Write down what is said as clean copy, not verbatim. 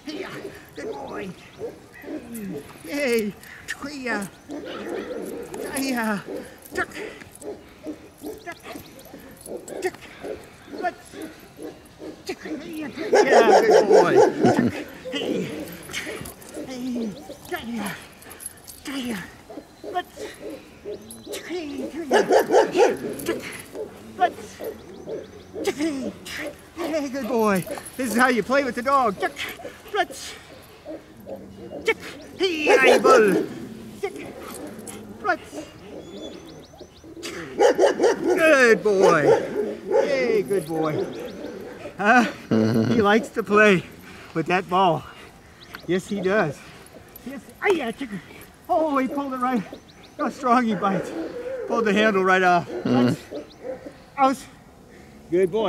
Yeah, good boy. Yay. Yeah. Yeah. Duck. Duck. Duck. Let's. Yeah, good boy. Hey. Hey. Yeah. Yeah. Let's. Let's. Hey, good boy. This is how you play with the dog. Let's. Hey, bull. Let's. Good boy. Hey, good boy. He likes to play with that ball. Yes, he does. Yes. Oh, he pulled it right. How strong he bites. Pulled the handle right off. Out. Good boy.